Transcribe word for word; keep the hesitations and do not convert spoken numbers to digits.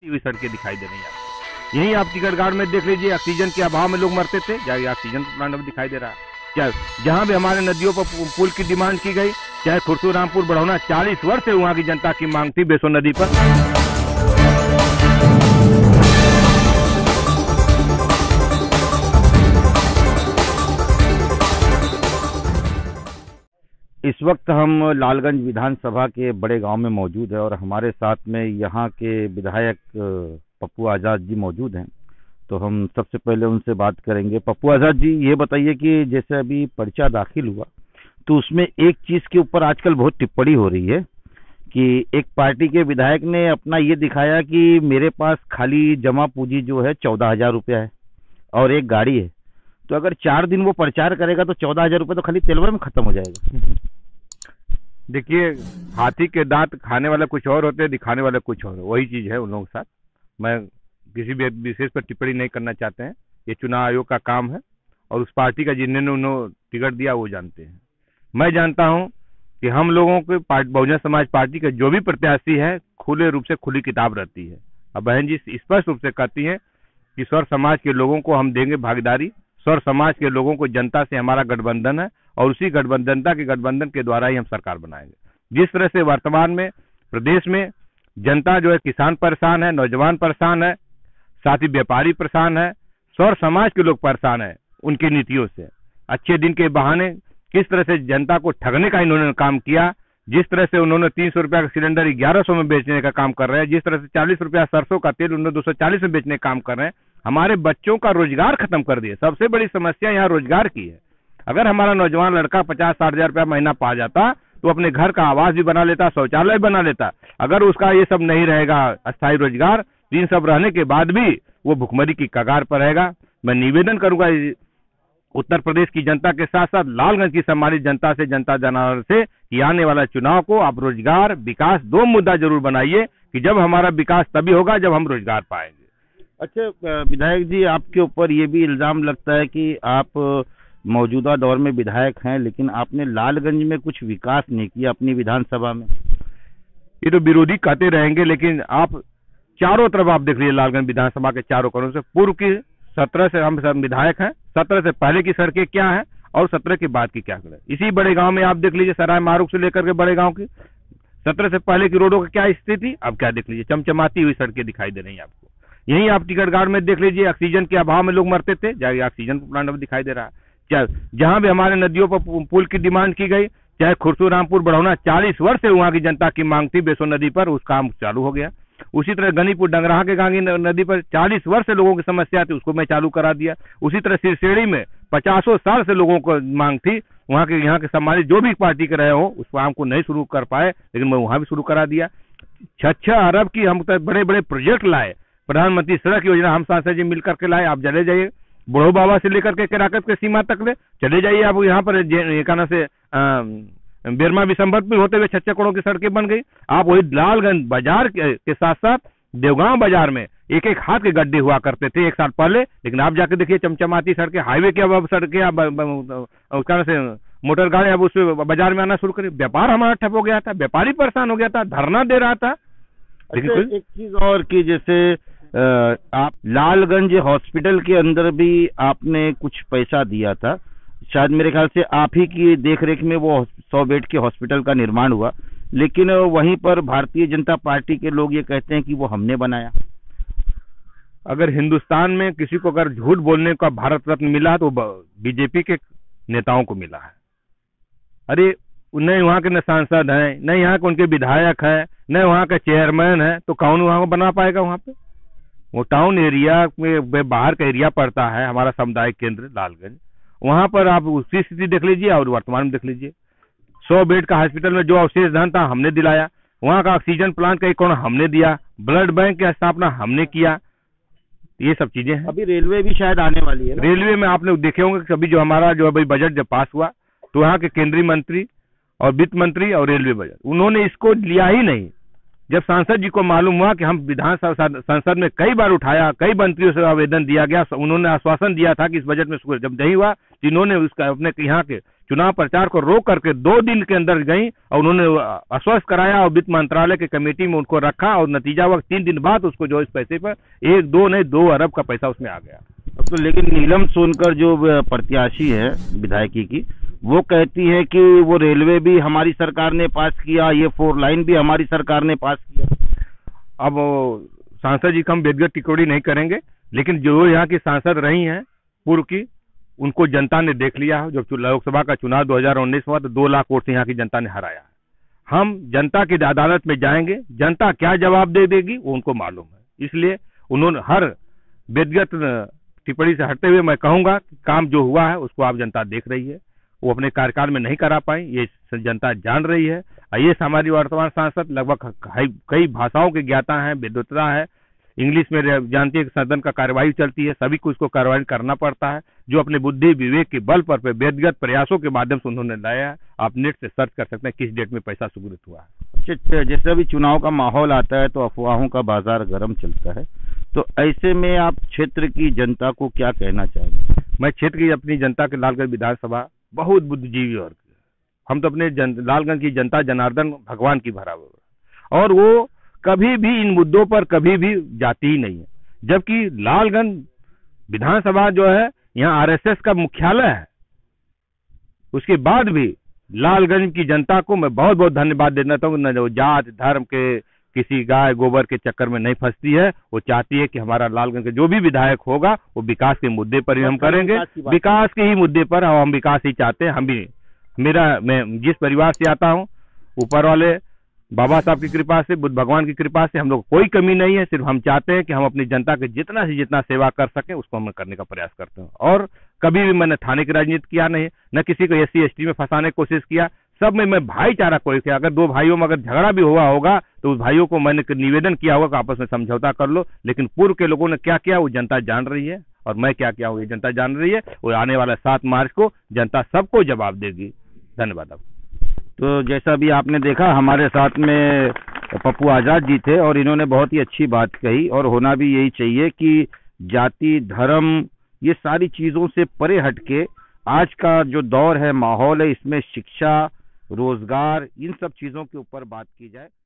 हुई सड़कें दिखाई दे रही हैं आपको। यही आप टिकटगाड़ में देख लीजिए, ऑक्सीजन के अभाव में लोग मरते थे, जहाँ ऑक्सीजन प्लांट अब दिखाई दे रहा है। क्या जहाँ भी हमारे नदियों पर पुल की डिमांड की गई, चाहे खुरसू रामपुर बढ़ौना, चालीस वर्ष से वहाँ की जनता की मांग थी बेसो नदी पर। इस वक्त हम लालगंज विधानसभा के बड़े गांव में मौजूद है और हमारे साथ में यहाँ के विधायक पप्पू आज़ाद जी मौजूद हैं। तो हम सबसे पहले उनसे बात करेंगे। पप्पू आज़ाद जी, ये बताइए कि जैसे अभी पर्चा दाखिल हुआ तो उसमें एक चीज़ के ऊपर आजकल बहुत टिप्पणी हो रही है कि एक पार्टी के विधायक ने अपना ये दिखाया कि मेरे पास खाली जमा पूंजी जो है चौदह हजार रुपया है और एक गाड़ी है। तो अगर चार दिन वो प्रचार करेगा तो चौदह हजार रुपये तो खाली तेलवर में खत्म हो जाएगा। देखिए, हाथी के दांत खाने वाले कुछ और होते हैं, दिखाने वाले कुछ और, वही चीज है उन लोगों के साथ। मैं किसी भी विशेष पर टिप्पणी नहीं करना चाहते हैं, ये चुनाव आयोग का काम है और उस पार्टी का जिन्होंने उन्होंने टिकट दिया वो जानते हैं। मैं जानता हूं कि हम लोगों के बहुजन समाज पार्टी के जो भी प्रत्याशी है खुले रूप से खुली किताब रहती है। अब बहन जी स्पष्ट रूप से कहती है कि स्वर समाज के लोगों को हम देंगे भागीदारी, स्वर समाज के लोगों को जनता से हमारा गठबंधन है और उसी गठबंधनता के गठबंधन के द्वारा ही हम सरकार बनाएंगे। जिस तरह से वर्तमान में प्रदेश में जनता जो है, किसान परेशान है, नौजवान परेशान है, साथ ही व्यापारी परेशान है, स्वर समाज के लोग परेशान है उनकी नीतियों से। अच्छे दिन के बहाने किस तरह से जनता को ठगने का इन्होंने काम किया, जिस तरह से उन्होंने तीन सौ रुपया का सिलेंडर ग्यारह सौ में बेचने का काम कर रहे हैं, जिस तरह से चालीस रुपया सरसों का तेल उन्होंने दो सौ चालीस में बेचने का काम कर रहे हैं, हमारे बच्चों का रोजगार खत्म कर दिए। सबसे बड़ी समस्या यहाँ रोजगार की है। अगर हमारा नौजवान लड़का पचास साठ हजार रुपया महीना पा जाता तो अपने घर का आवास भी बना लेता, शौचालय बना लेता। अगर उसका ये सब नहीं रहेगा अस्थायी रोजगार, इन सब रहने के बाद भी वो भुखमरी की कगार पर रहेगा। मैं निवेदन करूंगा उत्तर प्रदेश की जनता के साथ साथ लालगंज की सम्मानित जनता से, जनता जनार्दन से, कि आने वाला चुनाव को आप रोजगार विकास दो मुद्दा जरूर बनाइए कि जब हमारा विकास तभी होगा जब हम रोजगार पाएंगे। अच्छा विधायक जी, आपके ऊपर ये भी इल्जाम लगता है कि आप मौजूदा दौर में विधायक हैं लेकिन आपने लालगंज में कुछ विकास नहीं किया अपनी विधानसभा में। ये तो विरोधी कहते रहेंगे, लेकिन आप चारों तरफ आप देख लीजिए, लालगंज विधानसभा के चारों कोनों से पूर्व की सत्रह से हम सब विधायक हैं, सत्रह से पहले की सड़कें क्या है और सत्रह के बाद की क्या है। इसी बड़े गांव में आप देख लीजिए, सराय मारूख से लेकर के बड़े गांव की सत्रह से पहले की रोडों की क्या स्थिति, अब क्या देख लीजिए, चमचमाती हुई सड़कें दिखाई दे रही है आपको। यही आप टिकटगाड़ में देख लीजिए, ऑक्सीजन के अभाव में लोग मरते थे, जहाँ ऑक्सीजन प्लांट अब दिखाई दे रहा है। जहाँ भी हमारे नदियों पर पुल की डिमांड की गई, चाहे खुरसू रामपुर बढ़ौना, चालीस वर्ष से वहाँ की जनता की मांग थी बेसो नदी पर, उस काम चालू हो गया। उसी तरह गनीपुर डंगराहा के गांगी नदी पर चालीस वर्ष से लोगों की समस्या थी, उसको मैं चालू करा दिया। उसी तरह सिरसेड़ी में पचासों साल से लोगों को मांग थी, वहाँ के यहाँ के सम्मानित जो भी पार्टी के रहे हो उस काम को नहीं शुरू कर पाए, लेकिन मैं वहां भी शुरू करा दिया। छह छह अरब की हम बड़े बड़े प्रोजेक्ट लाए, प्रधानमंत्री सड़क योजना हम सांसद जी मिल करके लाए। आप चले जाइए बुढ़ो बाबा से लेकर के केराकत के सीमा तक ले चले जाइए, आप यहाँ पर कहना से बेरमा विसंबत होते हुए छह करोड़ की सड़कें बन गई। आप वही लालगंज बाजार के, के साथ साथ देवगांव बाजार में एक एक हाथ के गड्ढे हुआ करते थे एक साल पहले, लेकिन आप जाके देखिए चमचमाती सड़कें, हाईवे के अब सड़कें, कहना से मोटर गाड़ी अब उस बाजार में आना शुरू करी। व्यापार हमारा ठप हो गया था, व्यापारी परेशान हो गया था, धरना दे रहा था। अच्छा, एक चीज और की जैसे आप लालगंज हॉस्पिटल के अंदर भी आपने कुछ पैसा दिया था, शायद मेरे ख्याल से आप ही की देखरेख में वो सौ बेड के हॉस्पिटल का निर्माण हुआ, लेकिन वहीं पर भारतीय जनता पार्टी के लोग ये कहते हैं कि वो हमने बनाया। अगर हिंदुस्तान में किसी को अगर झूठ बोलने का भारत रत्न मिला तो बीजेपी के नेताओं को मिला है। अरे न वहाँ के न सांसद हैं, न यहाँ के उनके विधायक है, न वहाँ का चेयरमैन है, तो कौन वहाँ को बना पाएगा? वहाँ पे वो टाउन एरिया में बाहर का एरिया पड़ता है हमारा सामुदायिक केंद्र लालगंज, वहां पर आप उसकी स्थिति देख लीजिए और वर्तमान में देख लीजिए। सौ बेड का हॉस्पिटल में जो अवशेष धन था हमने दिलाया, वहां का ऑक्सीजन प्लांट का एक कोण हमने दिया, ब्लड बैंक की स्थापना हमने किया, ये सब चीजें हैं। अभी रेलवे भी शायद आने वाली है। रेलवे में आप लोग देखे होंगे कि अभी जो हमारा जो अभी बजट जब पास हुआ तो यहाँ के केंद्रीय मंत्री और वित्त मंत्री और रेलवे बजट उन्होंने इसको लिया ही नहीं। जब सांसद जी को मालूम हुआ कि हम विधानसभा संसद में कई बार उठाया, कई मंत्रियों से आवेदन दिया गया, उन्होंने आश्वासन दिया था कि इस बजट में जब नहीं हुआ, इन्होंने उसका अपने यहाँ के चुनाव प्रचार को रोक करके दो दिन के अंदर गई और उन्होंने आश्वस्त कराया और वित्त मंत्रालय की कमेटी में उनको रखा और नतीजा वक्त तीन दिन बाद उसको जो इस पैसे पर एक दो नहीं दो अरब का पैसा उसमें आ गया। तो लेकिन नीलम सोनकर जो प्रत्याशी है विधायकी की, वो कहती है कि वो रेलवे भी हमारी सरकार ने पास किया, ये फोर लाइन भी हमारी सरकार ने पास किया। अब सांसद जी का हम व्यक्तिगत टिप्पणी नहीं करेंगे, लेकिन जो यहाँ की सांसद रही हैं पूर्व की, उनको जनता ने देख लिया है। जब लोकसभा का चुनाव दो हज़ार उन्नीस में हुआ तो दो लाख वोट से यहाँ की जनता ने हराया। हम जनता की अदालत में जाएंगे, जनता क्या जवाब दे देगी वो उनको मालूम है। इसलिए उन्होंने हर व्यक्तिगत टिप्पणी से हटते हुए मैं कहूंगा कि काम जो हुआ है उसको आप जनता देख रही है, वो अपने कार्यकाल में नहीं करा पाई, ये जनता जान रही है। ये हमारी वर्तमान सांसद लगभग कई भाषाओं के ज्ञाता है, विद्वता है, इंग्लिश में जानती है कि सदन का कार्यवाही चलती है, सभी को इसको कार्यवाही करना पड़ता है, जो अपने बुद्धि विवेक के बल पर व्यक्तिगत प्रयासों के माध्यम से उन्होंने लाया है। आप नेट से सर्च कर सकते हैं किस डेट में पैसा सुगृहित हुआ है। जैसे अभी चुनाव का माहौल आता है तो अफवाहों का बाजार गर्म चलता है, तो ऐसे में आप क्षेत्र की जनता को क्या कहना चाहेंगे? मैं क्षेत्र की अपनी जनता के लालगंज विधानसभा बहुत बुद्धिजीवी वर्ग, हम तो अपने जन, लालगंज की जनता जनार्दन भगवान की बराबर, और वो कभी भी इन मुद्दों पर कभी भी जाती ही नहीं है। जबकि लालगंज विधानसभा जो है यहाँ आरएसएस का मुख्यालय है, उसके बाद भी लालगंज की जनता को मैं बहुत बहुत धन्यवाद देना चाहता हूँ। न जो जात धर्म के किसी गाय गोबर के चक्कर में नहीं फंसती है, वो चाहती है कि हमारा लालगंज का जो भी विधायक होगा वो विकास के मुद्दे पर ही हम करेंगे, विकास के ही मुद्दे पर हम विकास ही चाहते हैं। हम भी, मेरा मैं जिस परिवार से आता हूँ, ऊपर वाले बाबा साहब की कृपा से, बुद्ध भगवान की कृपा से हम लोग कोई कमी नहीं है। सिर्फ हम चाहते हैं कि हम अपनी जनता के जितना से जितना सेवा कर सकें उसको हम करने का प्रयास करते हैं। और कभी भी मैंने थाने की राजनीति किया नहीं, न किसी को एस सी एस टी में फंसाने की कोशिश किया, सब में मैं भाईचारा कोई किया। अगर दो भाइयों में अगर झगड़ा भी हुआ होगा तो उस भाइयों को मैंने निवेदन किया होगा कि आपस में समझौता कर लो। लेकिन पूर्व के लोगों ने क्या किया वो जनता जान रही है, और मैं क्या किया हूँ ये जनता जान रही है। वो आने वाला सात मार्च को जनता सबको जवाब देगी। धन्यवाद। आप तो जैसा भी आपने देखा, हमारे साथ में पप्पू आजाद जी थे और इन्होंने बहुत ही अच्छी बात कही, और होना भी यही चाहिए कि जाति धर्म ये सारी चीजों से परे हटके आज का जो दौर है, माहौल है, इसमें शिक्षा रोजगार इन सब चीजों के ऊपर बात की जाए।